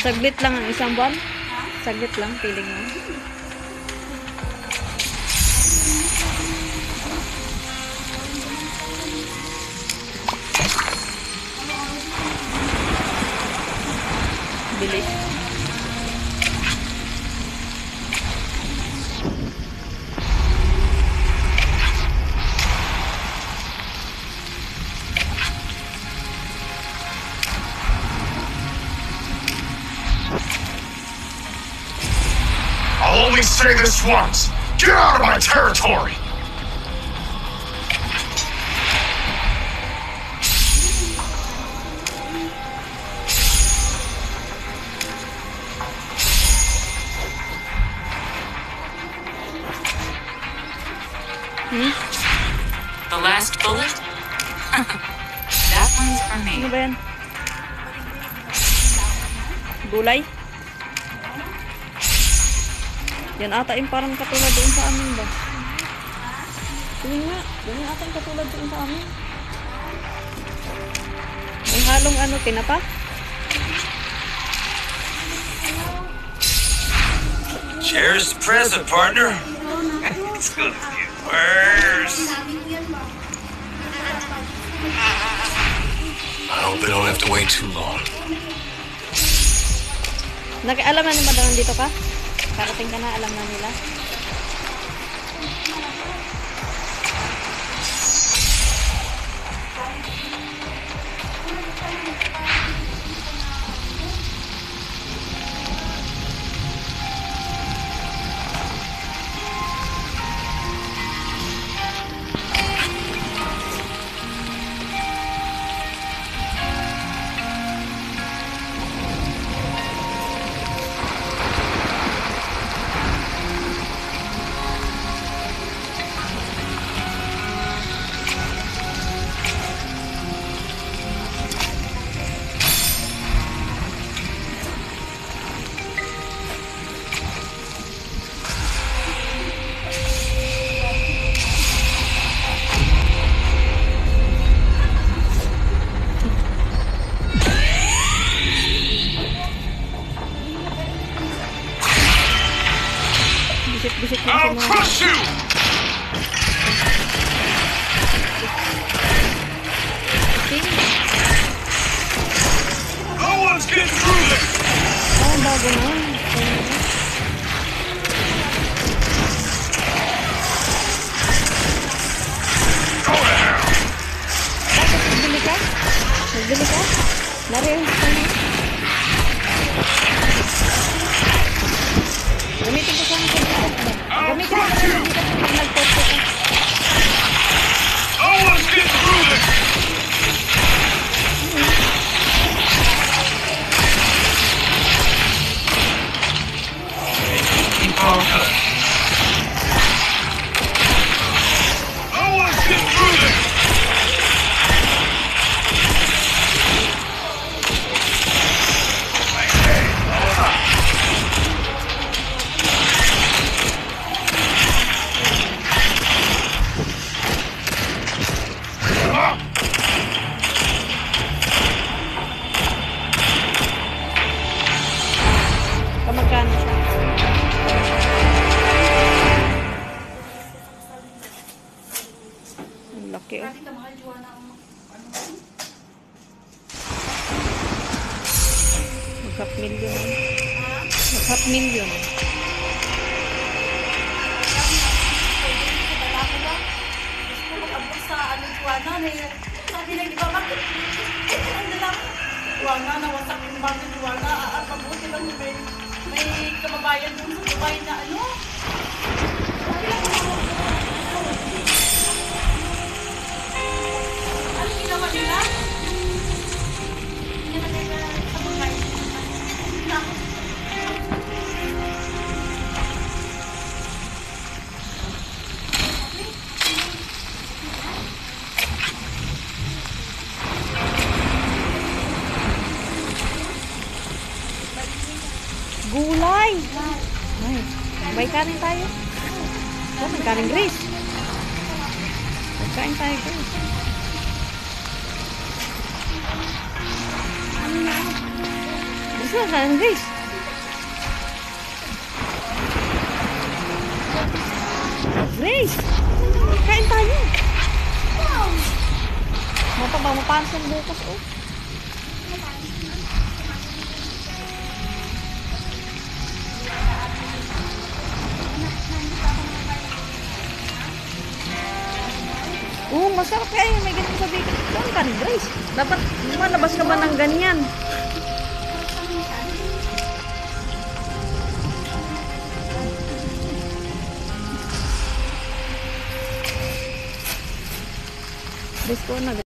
Saglit lang ang isang buwan. Saglit lang, piling mo. Bilis. I'll only say this once. Get out of my territory! The last bullet? That one's for me. Ano ba yan? Gulay? Yan ata yung parang katulad doon sa amin ba? Tingin nga. Yan ata yung katulad doon sa amin. May halong ano, tinapa? Cheers to present, partner. It's gonna get worse. I hope they don't have to wait too long. Alam na naman na dito ka? Karating ka na, alam na nila. Bisit yung I'll crush you! No one's getting through this! Oh, bago na. Go to hell! Bakit nagbili ka? Nagbili ka? Nariyan ka na. Gamitin ko saan ka. Gamitin ko saan ka. Nagposto ka. No one's getting through this! Keep on cutting. No one's getting through this! Kamagkano siya? Ang laki oh. Mag-half million. Mag-half million. Sabi na, di ba, bakit? Ano lang? Juana, nawasak yung bago Juana. At mabuti lang may kababayan dun sa Dubai na ano? Ano ginawa nila? Nilagay na sa Dubai. Gulay! Ay, may kanin tayo. Oh, may kanin Grace. Magkain tayo Grace. na saan, guys? Grace! Kain tayo. Mapa ba, mapansin bukas, oh. Masarap kaya yung may ganito sa bacon. Saan ka, Grace? Dapat malabas ka ba ng ganyan? Grace ko na.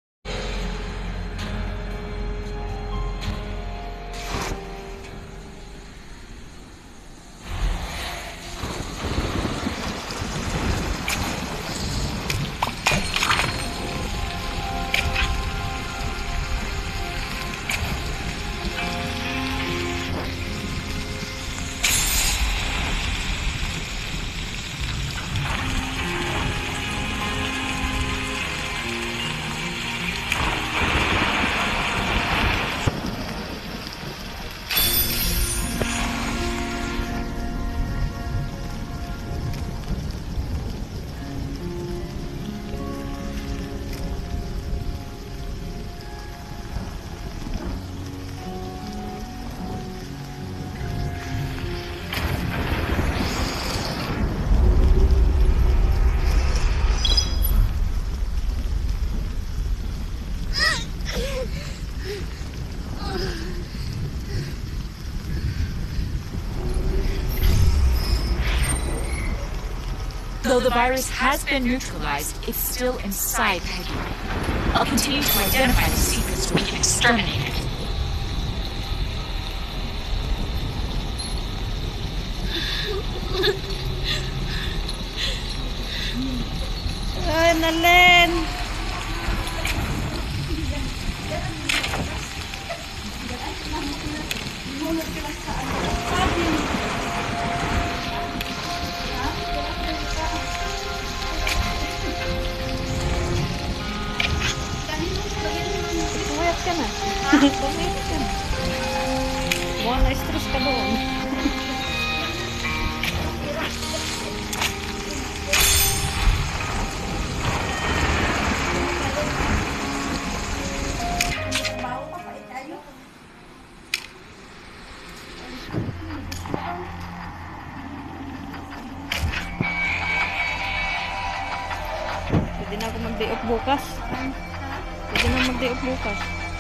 Though the virus has been neutralized, it's still inside Peggy. I'll continue to identify the secrets so we can exterminate it. Ay, Nalen! Pumayat ka na. Pumayat ka na. Mukhang na-stress ka doon. Pwede na ako mag-day off bukas. Pwede na mag-day off bukas.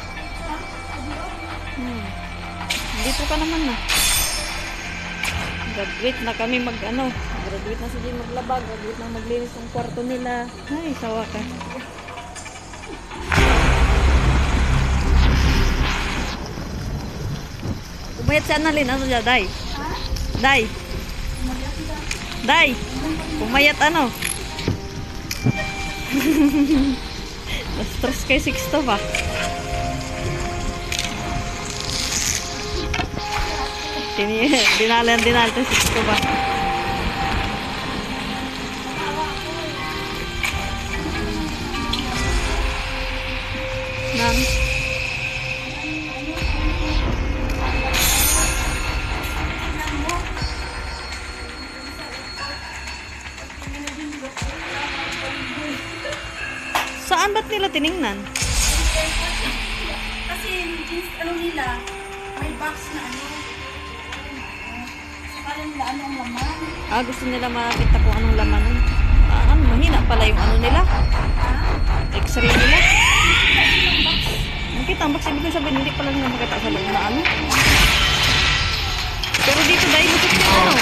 Dito ka naman na. Graduate na kami graduate na si Jim maglaba, graduate na maglinis ng kwarto nila. Ay, sawa ka. Pumayat si Annalyn, ano dyan, Day? Day? Day? Pumayat ano? Na-stress kay Sixto ba? Dinala si Sixto ba? Nang? Saan ba't nila tiningnan? Kasi ano nila, may box na ano. Saka nila ano ang laman. Gusto nila makita kung anong laman nun. Mahina pala yung ano nila. X-ray nila. Nakita ang box, ibig ko sabihin, hindi pala nila makita sa loob na ano. Pero dito dahil lusot yung ano.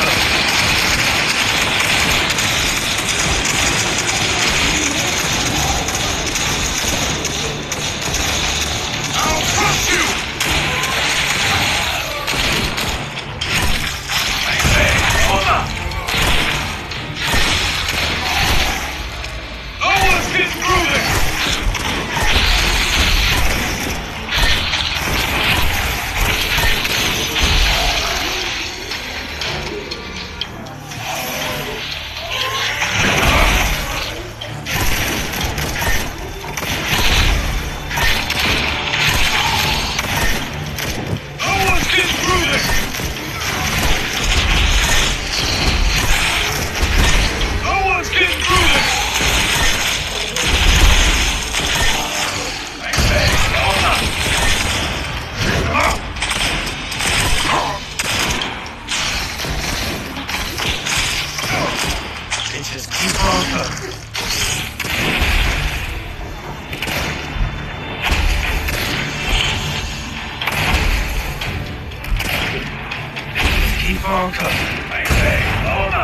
uppercut. Bang, bang. Owner.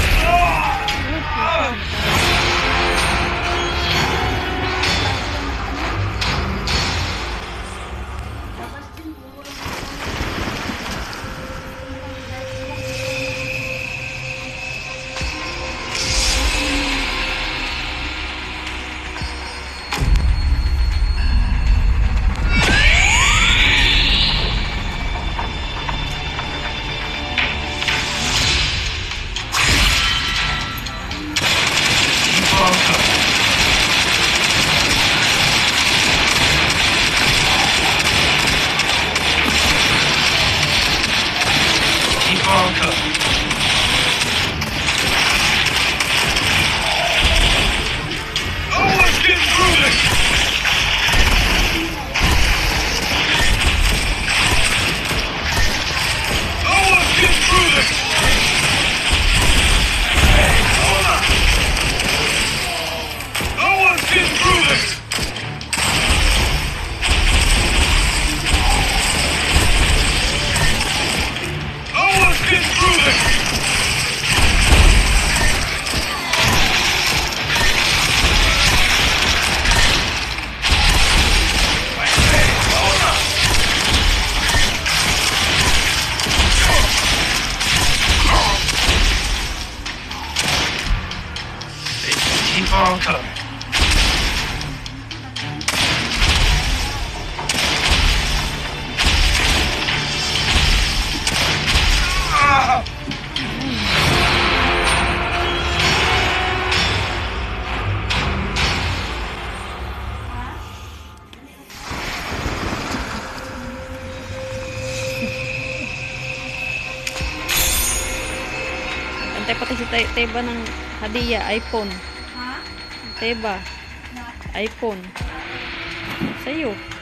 Keep on coming. Antay pati si Teba ng hadiah, iPhone. Ha? Teba, iPhone. Sa'yo.